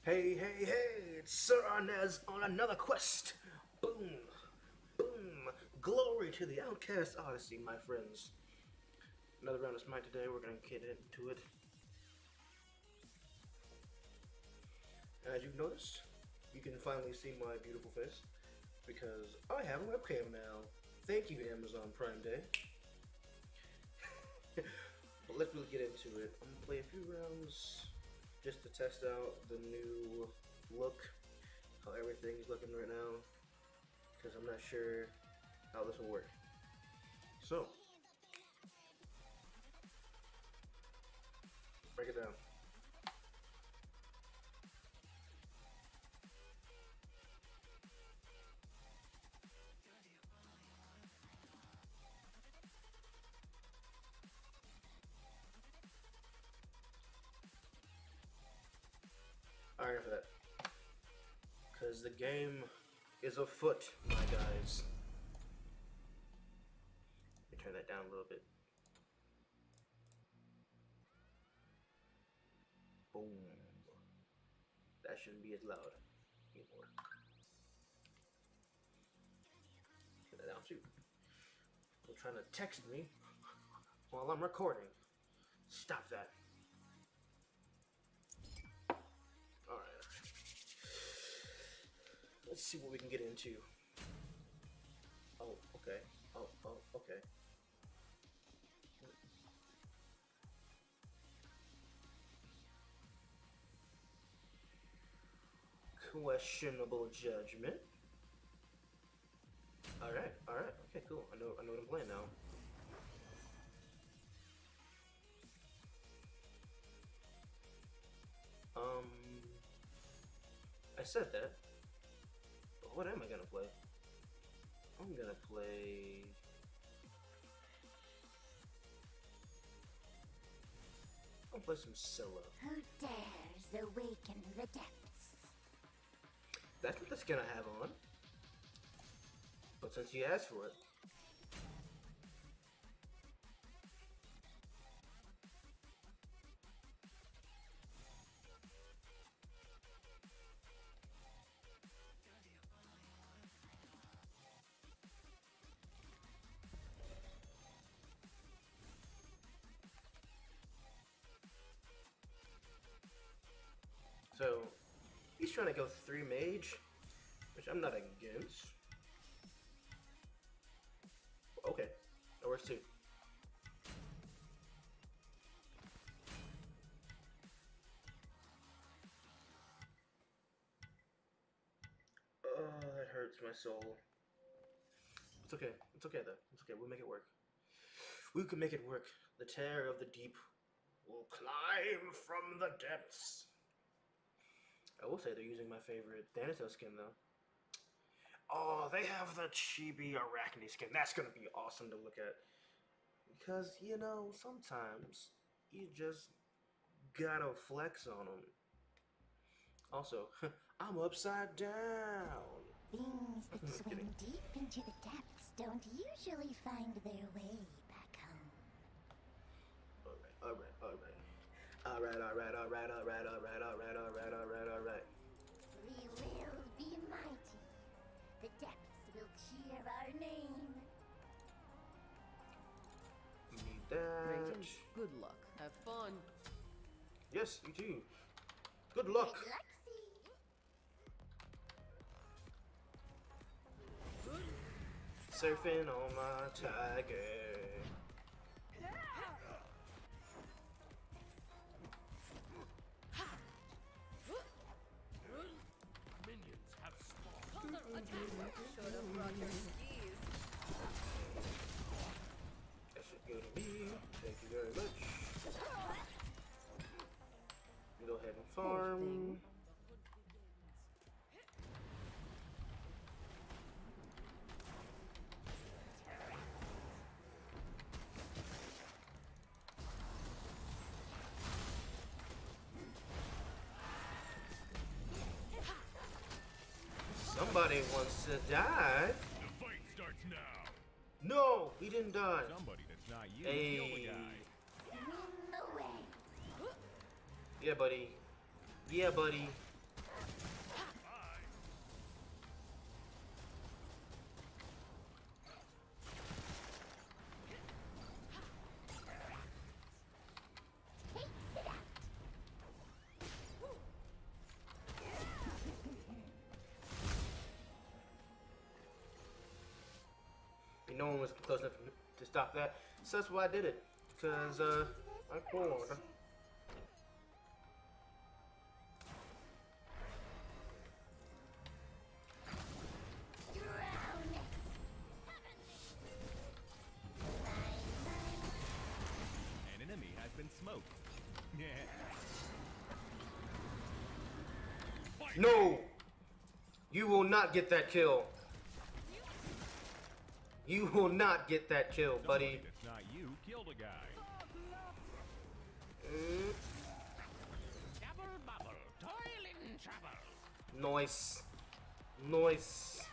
Hey, hey, hey, it's Sir Arnez on another quest. Boom, boom. Glory to the Outcast Odyssey, my friends. Another round of Smite today, we're going to get into it. As you've noticed, you can finally see my beautiful face because I have a webcam now. Thank you, Amazon Prime Day. But let's really get into it. I'm going to play a few rounds just to test out the new look, how everything's looking right now, because I'm not sure how this will work. So, break it down. Alright for that. Because the game is afoot, my guys. Let me turn that down a little bit. Boom. That shouldn't be as loud anymore. Turn that down too. People trying to text me while I'm recording. Stop that. Alright. Let's see what we can get into. Oh, okay. Oh, okay. Questionable judgment. Alright, okay, cool. I know what I'm playing now. I said that. But what am I gonna play? I'm gonna play... I'll play some solo. Who dares awaken the depths? That's what the skin I have on. But since you asked for it... So, he's trying to go 3 mage, which I'm not against. Okay, that works too. Oh, that hurts my soul. It's okay though. It's okay, we'll make it work. We can make it work. The terror of the deep will climb from the depths. I will say they're using my favorite Thanatos skin though. Oh, they have the chibi Arachne skin. That's gonna be awesome to look at. Because, you know, sometimes you just gotta flex on them. Also, I'm upside down. Things that swim deep into the depths don't usually find their way back home. Alright. We will be mighty. The depths will cheer our name. Need that. Greetings. Good luck. Have fun. Yes, you too. Good luck. Lexi. Surfing on my tiger. Minions have spawned. Should have brought your skis. That should go to me. Thank you very much. Go ahead and farm. Somebody wants to die. The fight starts now. No, he didn't die. Somebody that's not you. Hey. Kill the guy. Swim away. Yeah, buddy. Yeah, buddy. was close enough to stop that. So that's why I did it. Because, I'm bored. An enemy has been smoked. Yeah. Fight. No! You will not get that kill. You will not get that kill, buddy. Somebody that's not you killed a guy. Double bubble, toil in trouble. Nice. Nice.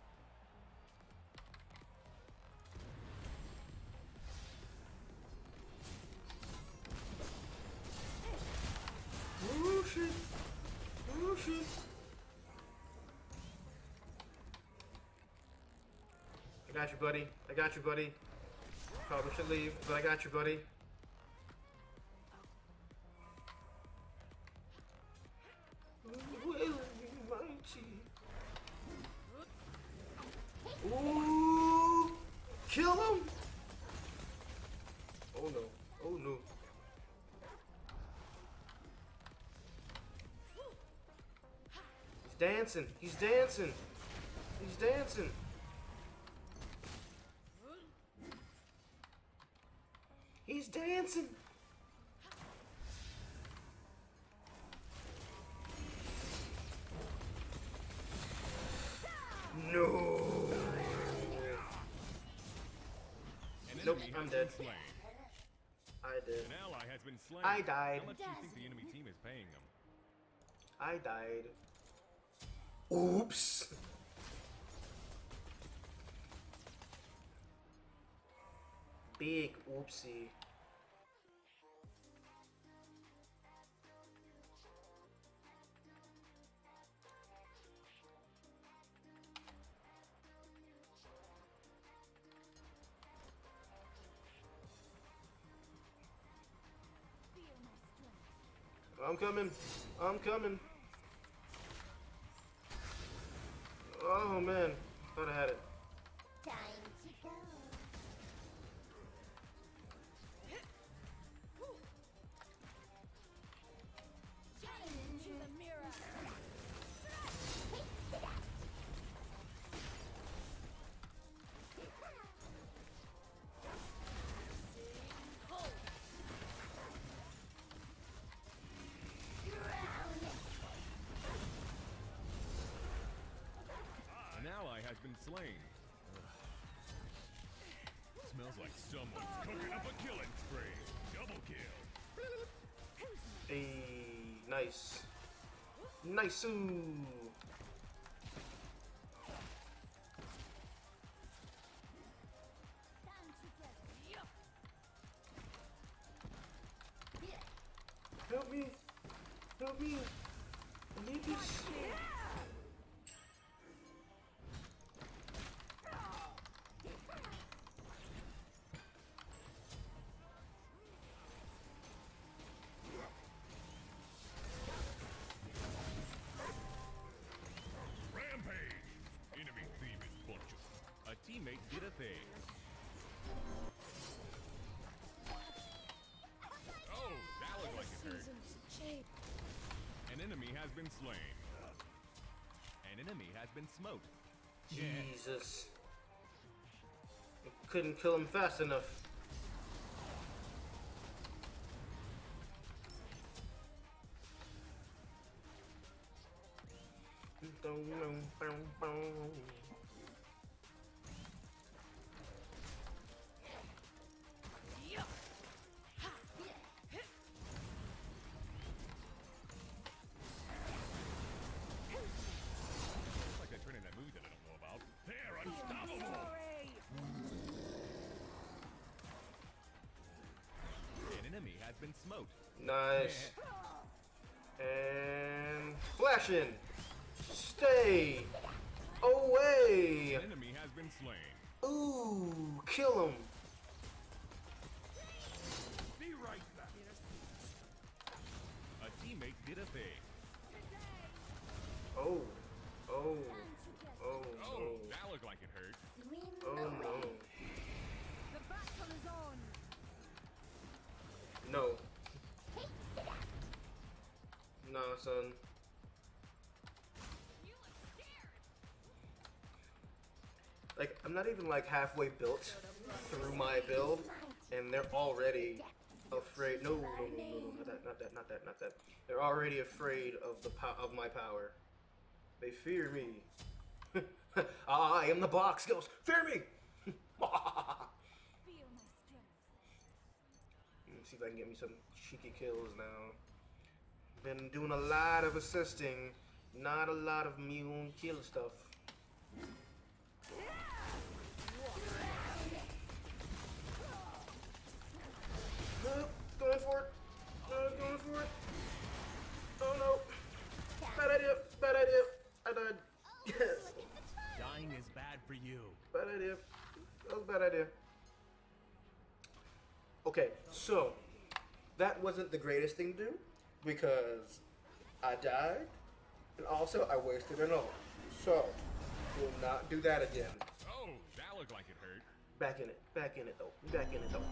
Oh shit. Oh shit. I got you, buddy. I got you, buddy. Probably should leave, but I got you, buddy. Ooh, kill him! Oh no! Oh no! He's dancing! He's dancing! He's dancing! He's dancing! No! An Nope, enemy I'm has dead. been slain. I did. An ally has been slain. I died. How much do you think the enemy team is paying them? I died. Oops! Big oopsie. I'm coming. I'm coming. Oh man, thought I had it. Time to go. Into the mirror. An ally has been slain. Smells like someone's cooking up a killing spree. Double kill. Hey, nice. Nice-oo. Help me. Help me. I need this. Rampage. Enemy team is bunches. A teammate did a thing. Oh, that looked like it hurt. An enemy has been slain. An enemy has been smoked. Jesus. I couldn't kill him fast enough. It's like they're turning that movie that I don't know about. They're unstoppable. An enemy has been smoked. Nice. And flashing. Stay away. An enemy has been slain. Ooh, kill him. Be right back. A teammate did a thing. Oh, oh, oh, Oh, oh, that looked like it hurt. Swim oh away. no. No. Nah, son. Like, I'm not even like halfway built through my build, and they're already afraid. No, no, no, no, no, not that, not that, not that, not that. They're already afraid of of my power. They fear me. I am the box ghost. Fear me. Let's see if I can get me some cheeky kills now. Been doing a lot of assisting, not a lot of me own kill stuff. Going for it. Going for it. Oh no. Bad idea. Bad idea. I died. Yes. Dying is bad for you. Bad idea. That was a bad idea. Okay, so that wasn't the greatest thing to do because I died and also I wasted an ult. So we'll not do that again. Oh, that looked like it hurt. Back in it. Back in it though. Back in it though.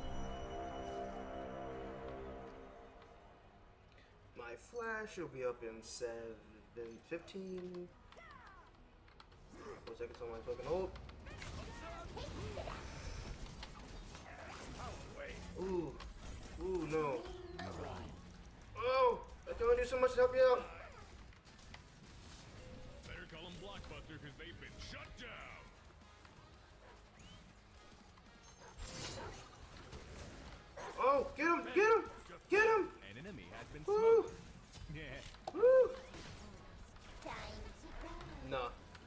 My flash will be up in 15. 4 seconds on my fucking ult. Ooh. Ooh, no. Oh! I can only do so much to help you out. Better call them Blockbuster because they've been shut down. Oh! Get him! Get him! Get him! An enemy has been Woo! smoked. Yeah. Woo! Nah.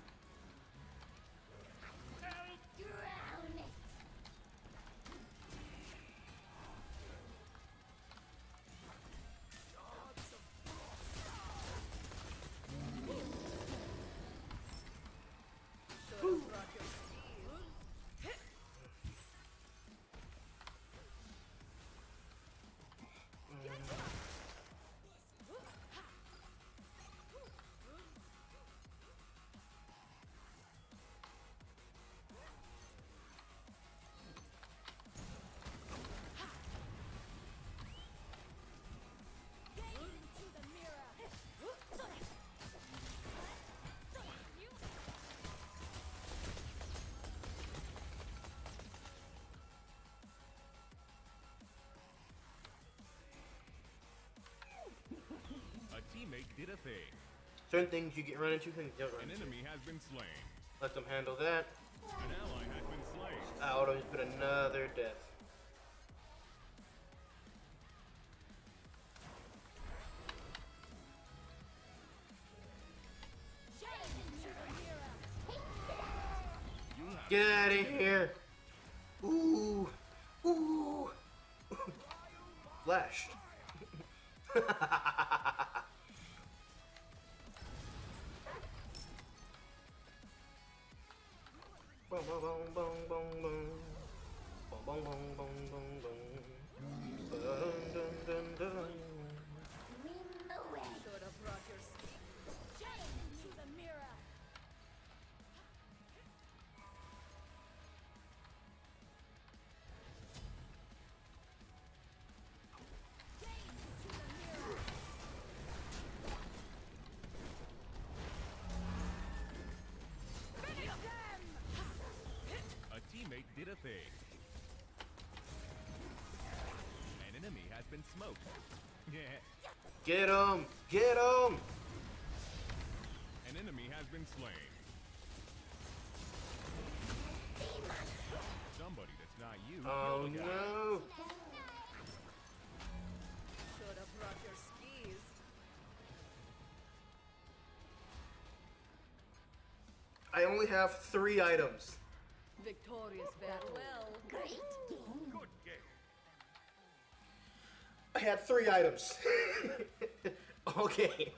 A teammate did a thing. Certain things you get run into, things you don't run An into. enemy has been slain. Let them handle that. An ally has been slain. Out has been another death. Get out of here! Ooh! Ooh! Flashed. Boom, boom, boom, boom, boom, boom. Boom, boom, boom, boom, boom, boom. Dun, dun, dun, dun. Should have brought your ski. into the mirror. A teammate did a thing. An enemy has been smoked. Yeah. Get him! Get him! An enemy has been slain. Somebody that's not you. Oh killed a guy. no! Should have brought your skis. I only have 3 items. Victorious battle. Well, Great game. Good game. I had 3 items. Okay.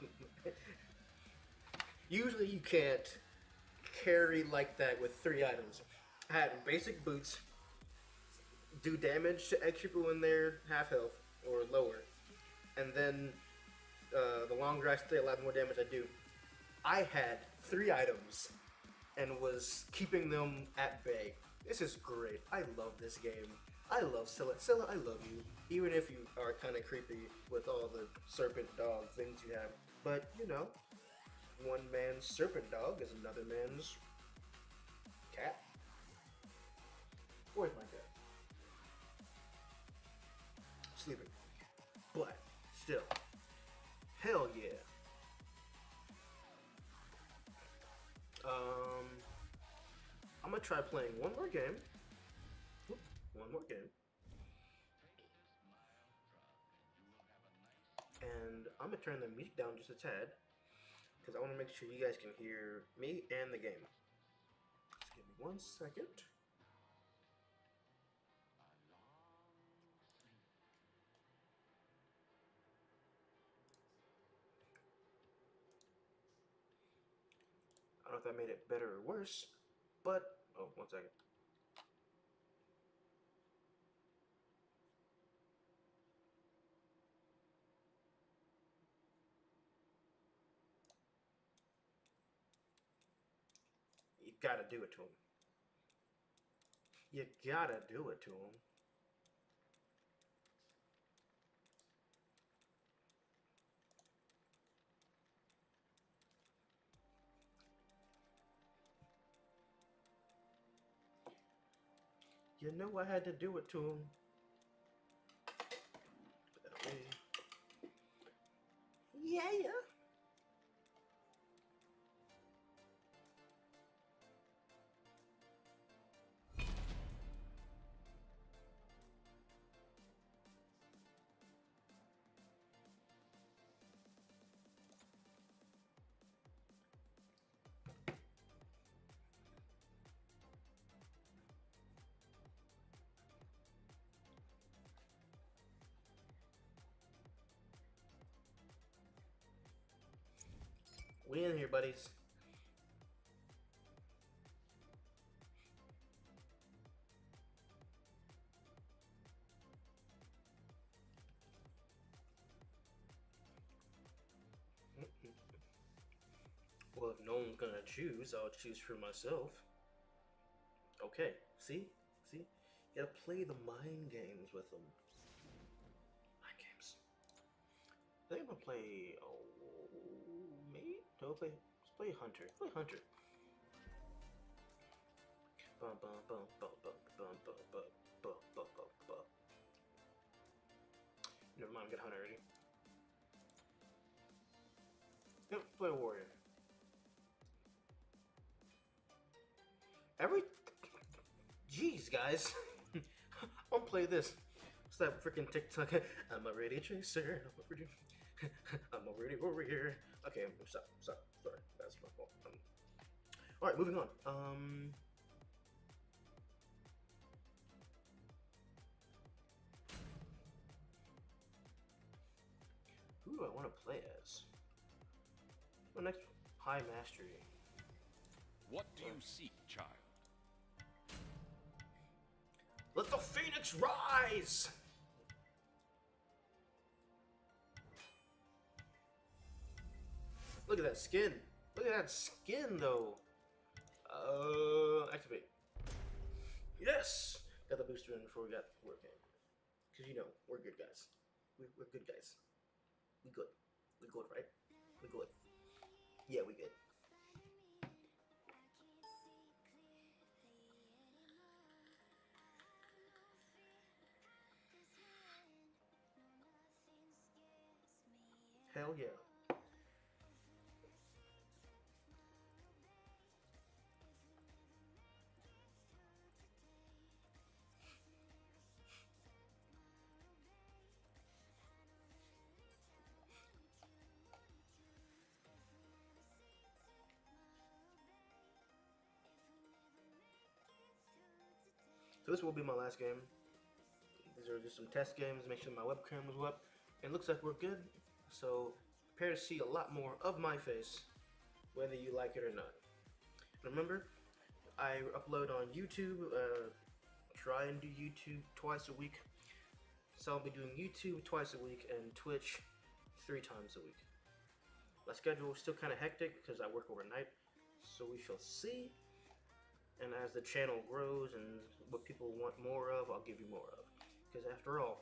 Usually you can't carry like that with 3 items. I had basic boots, do damage to extra people when they're half health or lower, and then the longer I stay, a lot more damage I do. I had 3 items and was keeping them at bay. This is great. I love this game. I love Scylla. Scylla, I love you. Even if you are kind of creepy with all the serpent dog things you have. But, you know, one man's serpent dog is another man's cat. Where's my cat? Sleeping. But, still. Hell yeah. I'm gonna try playing one more game. One more game. And I'm gonna turn the music down just a tad because I want to make sure you guys can hear me and the game. Just give me 1 second. I don't know if that made it better or worse, but oh, 1 second. You gotta do it to him. You gotta do it to him. You know I had to do it to him. That way. Yeah, yeah. We in here, buddies. Well, if no one's gonna choose, I'll choose for myself. Okay, see? See? You gotta play the mind games with them. Mind games. I think I'm gonna play. Oh, me? No, let's play Hunter. Play Hunter. Bum bum bum bum bum bum bum bum bum bum bum bum. Never mind, get Hunter already. Yep, play Warrior. Jeez, guys. I'll play this. What's that freaking TikTok? I'm a ready chaser. I'm already warrior. Okay, stop. Sorry, that's my fault. All right, moving on. Who do I want to play as? Well, next, High Mastery. What do you seek, child? Let the phoenix rise! Look at that skin. Look at that skin, though. Activate. Yes! Got the booster in before we got working. Because, you know, we're good guys. We're good guys. We good. We good, right? We good. Yeah, we good. Hell yeah. So this will be my last game. These are just some test games, make sure my webcam was up. And it looks like we're good. So prepare to see a lot more of my face, whether you like it or not. Remember, I upload on YouTube, try and do YouTube twice a week. So I'll be doing YouTube twice a week and Twitch 3 times a week. My schedule is still kind of hectic because I work overnight, so we shall see. And as the channel grows and what people want more of, I'll give you more of. Because after all,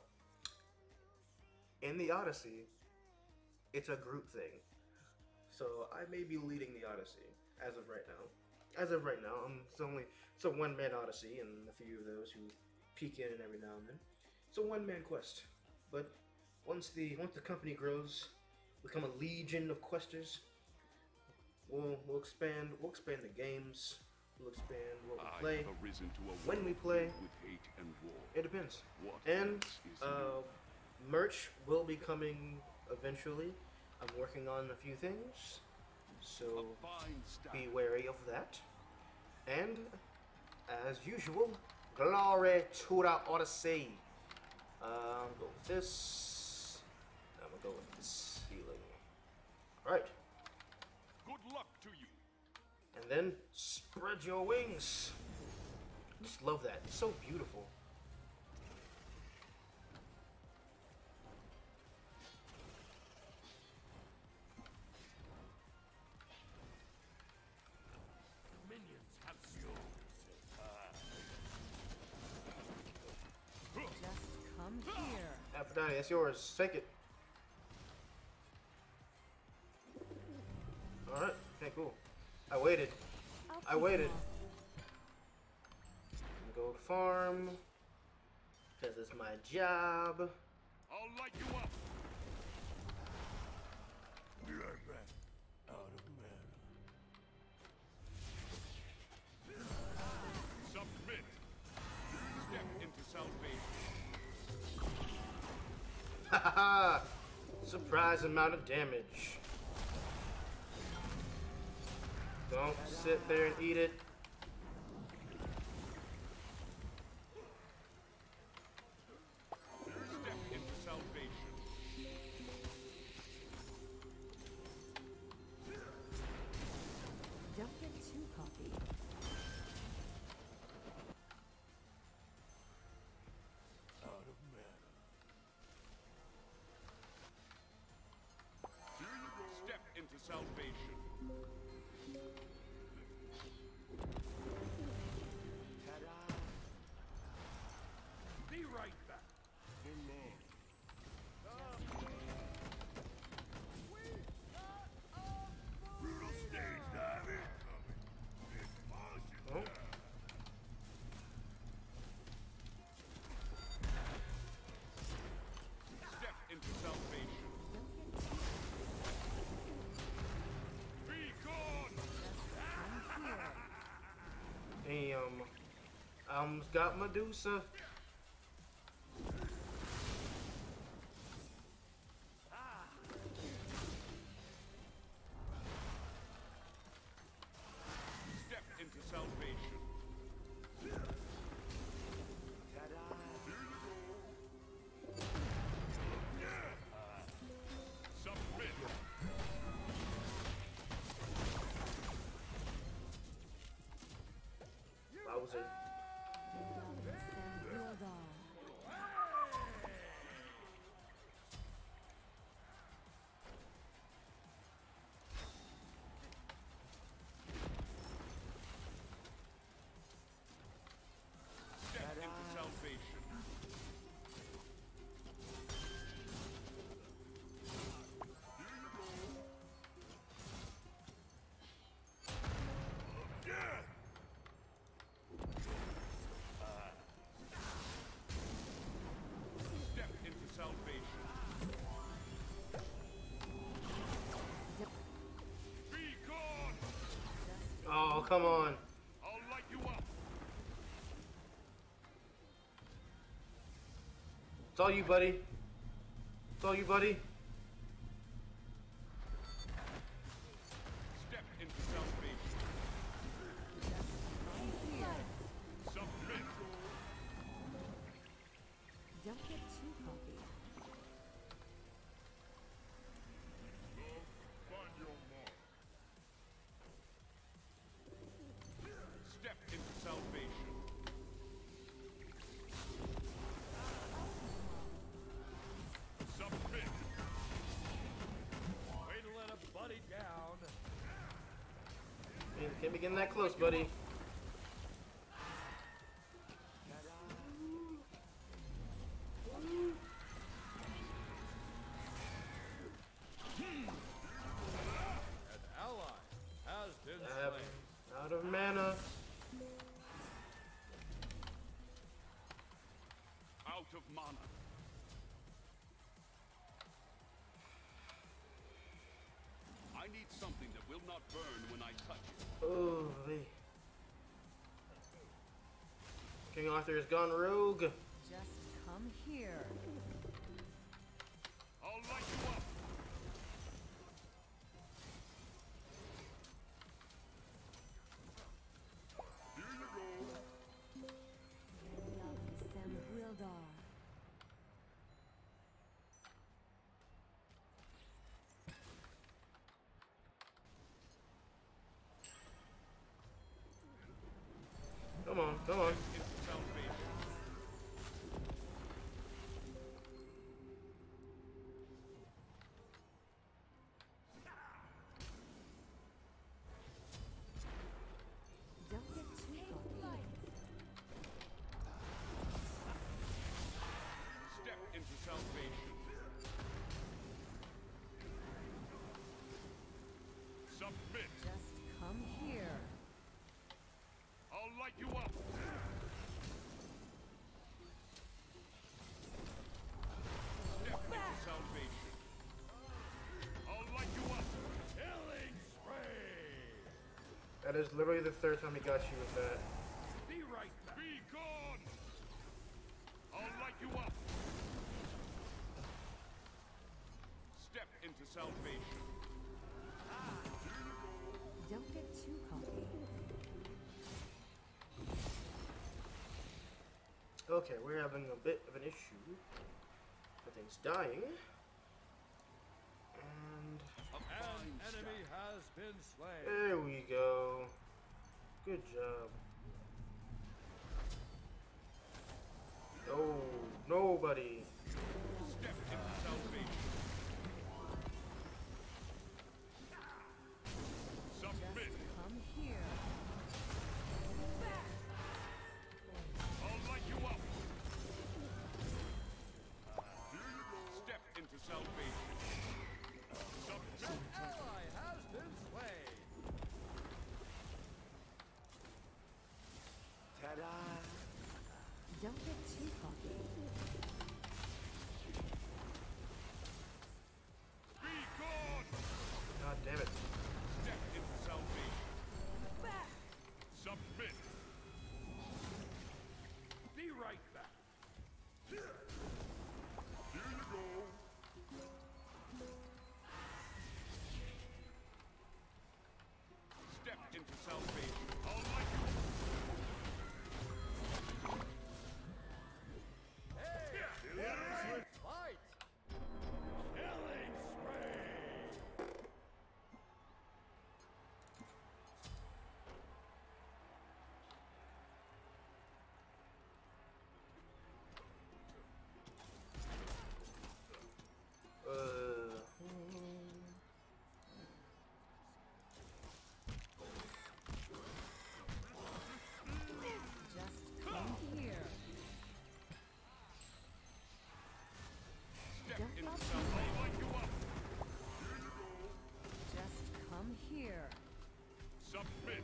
in the Odyssey, it's a group thing. So I may be leading the Odyssey as of right now. As of right now, it's a one-man Odyssey, and a few of those who peek in every now and then. It's a one-man quest. But once the company grows, become a legion of questers, we'll expand the games. We'll expand what we play. When we play, with hate and war. it depends. What And else is new? merch will be coming eventually. I'm working on a few things, so A fine start. be wary of that. And as usual, glory to the Odyssey. Go with this. I'm gonna go with this healing. All right. Good luck to you. And then spread your wings. I just love that. It's so beautiful. Minions have yours. Just come here. Aphrodite, that's yours. Take it. Alright. Okay, cool. I waited. I waited. Go farm. Because it's my job. I'll light you up. Submit. Step into salvation. Haha! Surprise amount of damage. Don't sit there and eat it. Step into salvation. Don't get too cocky. Step into salvation. Be right back. Brutal stage dive Oh. Step into salvation. Be gone. Damn. I almost got Medusa. Step into salvation. Submit. Bowser. Step into salvation. Step into salvation. Be gone. Oh, come on. I'll light you up. It's all you, buddy. It's all you, buddy. Step into salvation. Submit. Don't get too cocky. Find your mark. Step into salvation. Submit. Way to let a buddy down. Can't be getting that close, buddy. Out of mana. Out of mana. I need something that will not burn when I touch it. Oh, King Arthur has gone rogue. Just come here. I'll light you up. Here you go. Sam Wildar. Come on, come on. Into salvation. Don't get too cocky. Step into salvation. Submit. Just come here. I'll light you up. Step into salvation. I'll light you up. Killing spree. That is literally the third time he got you with that. Be right back. Be gone. I'll light you up. Step into salvation. Don't get too cocky. Okay, we're having a bit of an issue. Everything's dying. And An enemy has been slain. there we go. Good job. No, nobody. Step into salvation. Submit. Come here. I'll light you up. Step into salvation. Submit. Ally has been slain. Don't get too cocky. Be gone. God damn it. Step into salvation. Submit. Be right back. Here you go. Step into salvation. I'll light you. Hey! Fight! Killing spree! Just come here. Step Don't into love salvation. I'll light you up. Just come here. Submit.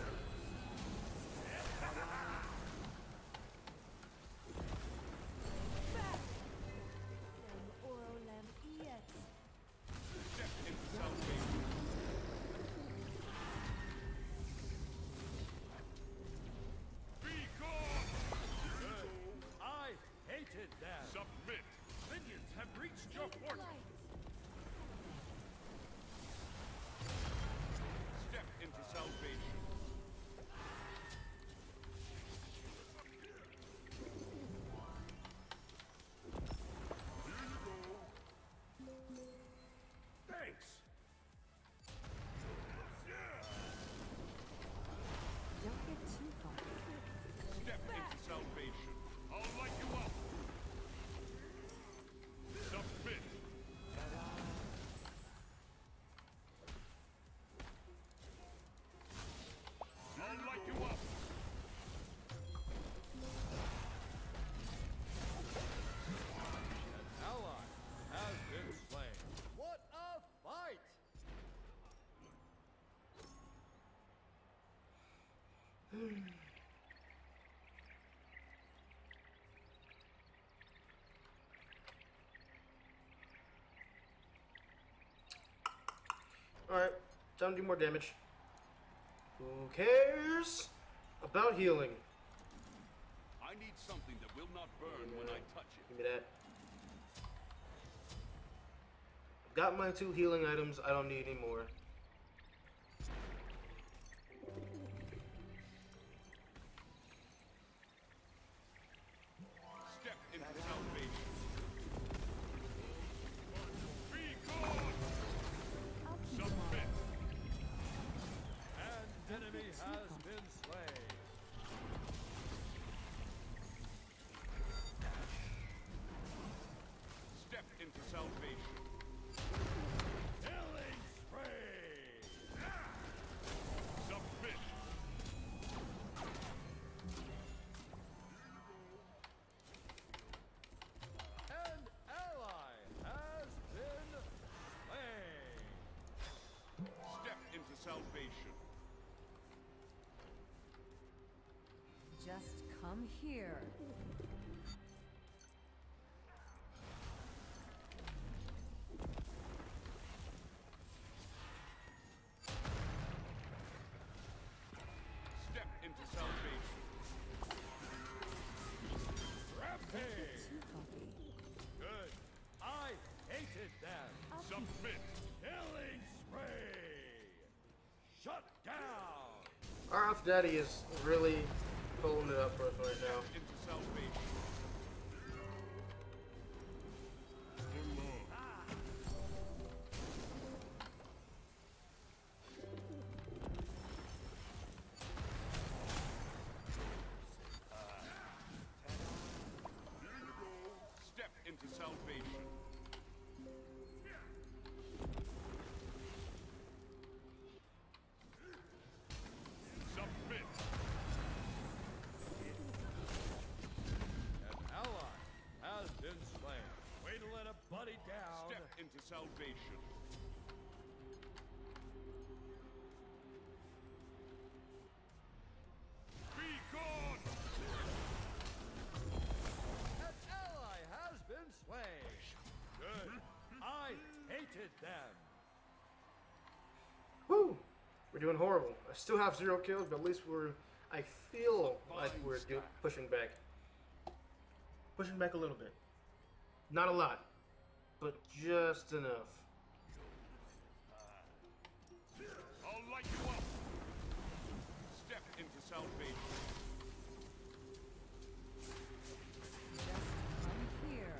Step into salvation. Be gone. Good. I hated them. Submit. Minions have reached your fortress. Step into salvation. Alright, time to do more damage. Who cares about healing? I need something that will not burn when I touch it. Give me that. I've got my 2 healing items. I don't need any more. Step into salvation. Be gone! Submit! An enemy has been slain. Step into salvation. Killing spree. Submit! An ally has been slain. Step into salvation. Just come here. Step into salvation. Rampage. Too cocky. Good. I hated them. Submit! Killing spree. Shut down. Our Off Daddy is really pulling it up for us right now. Into salvation. Step into salvation. Submit! An ally has been slain. Way to let a buddy down. Step into salvation. Be gone! An ally has been slain. Good. I hated them. Woo! We're doing horrible. I still have 0 kills, but at least I feel like we're pushing back. Pushing back a little bit. Not a lot, but just enough. I'll light you up! Step into salvation. Just come here.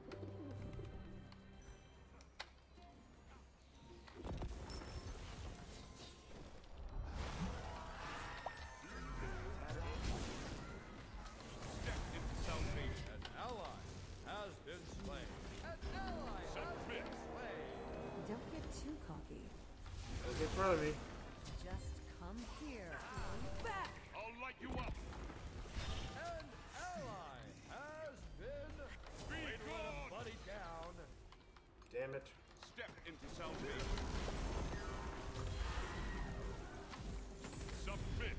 Step into salvation. An ally has been slain. An ally has Submit! been slain. Don't get too cocky. Don't get in front of me. Just come here. Back! I'll light you up! An ally has been. Be Way to let a gone! buddy down. Damn it. Step into salvation. Submit!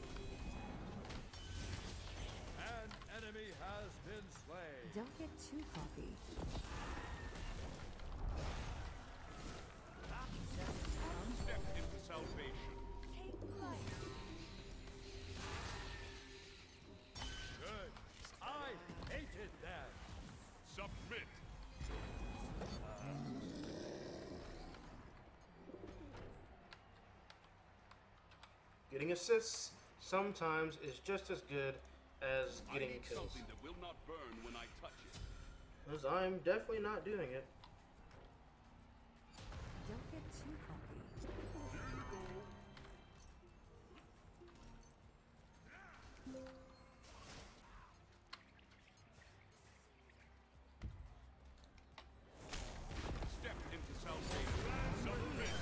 An enemy has been slain. Don't get too cocky. Step into salvation. Good. I hated them. Submit! Getting assists sometimes is just as good as I getting need kills. something that will not burn when I touch it. Because I'm definitely not doing it. Don't get too cocky. Step into salvation. Submit!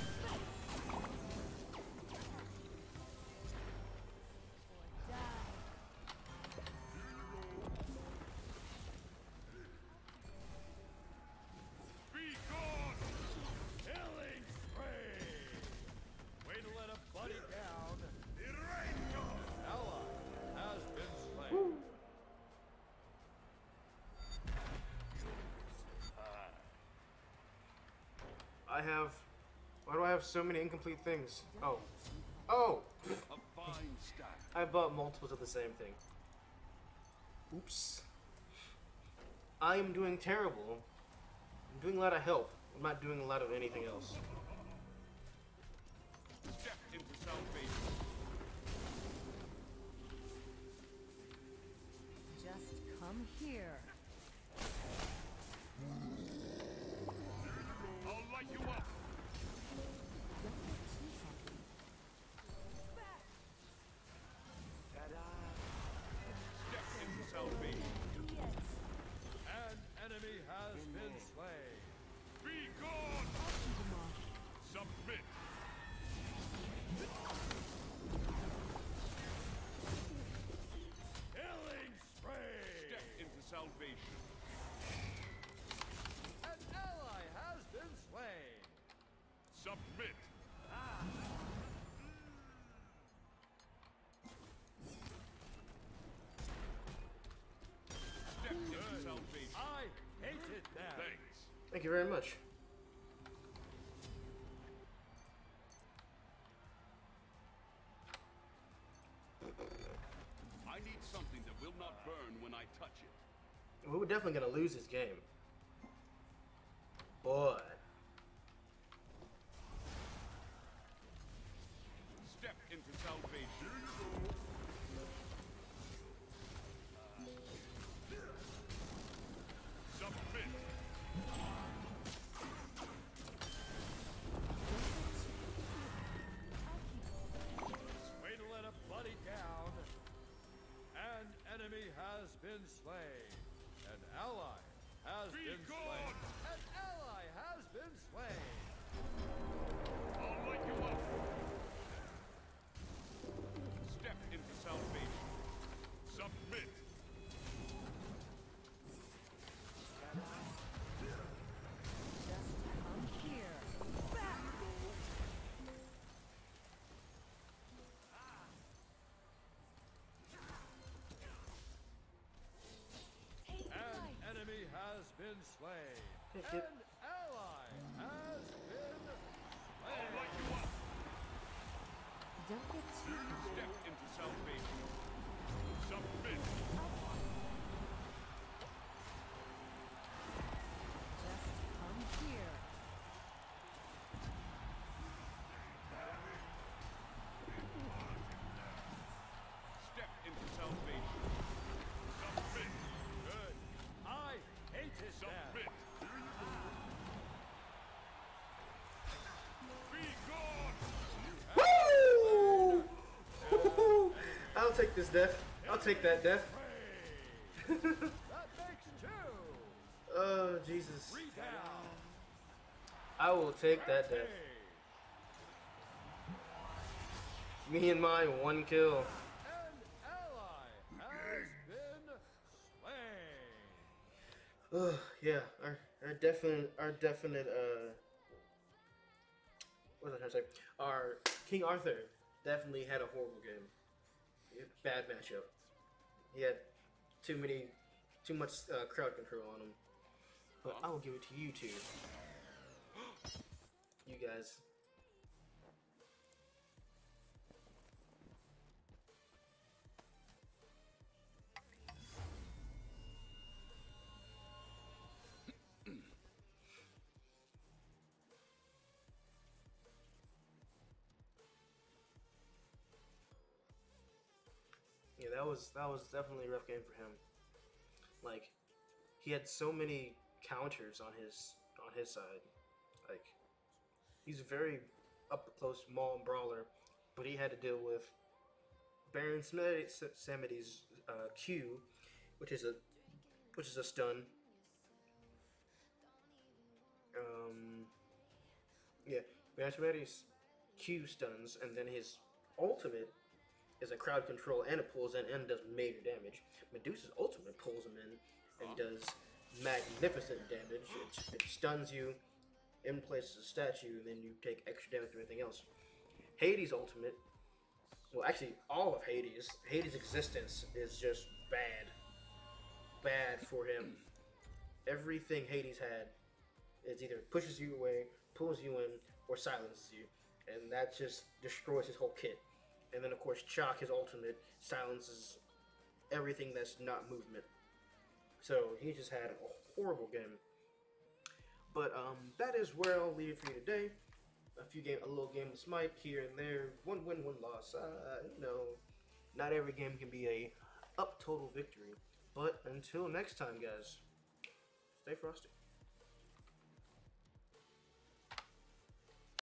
Be gone! Killing spree. Way to let a buddy down. Irreto! An have so many incomplete things. Oh. Oh! A fine stack. I bought multiples of the same thing. Oops. I am doing terrible. I'm doing a lot of help. I'm not doing a lot of anything else. Step into salvation. Just come here. I'll light you up. Don't get too cocky. Step into salvation. An enemy has been slain. Be gone. Submit. Killing spree. Step into salvation. An ally has been slain. Submit. Step into salvation. I hated that. Thanks. Thank you very much. I need something that will not burn when I touch it. We're definitely gonna lose this game. Boy. Step into salvation. Submit. Way to let a buddy down. An enemy has been slain. An ally has Be been gone. slain. An ally has been slain. I'll light you up. Step into salvation. Submit. Just come here. An enemy has been slain. Take An it. ally has been I'll slain. light you up. Don't get too cocky. Step into salvation. Submit. Just come here. Step into salvation. Submit. Good. I hated that. Submit. Be gone. Woo! Woo-hoo! I'll take this death. I'll take that death. That makes two. Oh, Jesus. 3 down. I will take that death. Hey. Me and my 1 kill. An ally has been slain. Yeah, our definite what was I trying to say? Our King Arthur definitely had a horrible game. Bad matchup. He had too much crowd control on him. But I will give it to you two. You guys. Yeah, that was definitely a rough game for him. Like, he had so many counters on his side. Like, he's a very up close maul brawler, but he had to deal with Baron Samity's Q, which is a stun. Yeah, Baron Samity's Q stuns, and then his ultimate is a crowd control, and it pulls in and does major damage. Medusa's ultimate pulls him in and does magnificent damage. It stuns you, in places a statue, and then you take extra damage from everything else. Hades' ultimate, well, actually, all of Hades' existence is just bad. Bad for him. Everything Hades had is either pushes you away, pulls you in, or silences you, and that just destroys his whole kit. And then of course Chalk, his ultimate, silences everything that's not movement. So he just had a horrible game. But that is where I'll leave it for you today. A little game of Smite here and there, one win, one loss. You know, not every game can be a up total victory. But until next time, guys, stay frosty.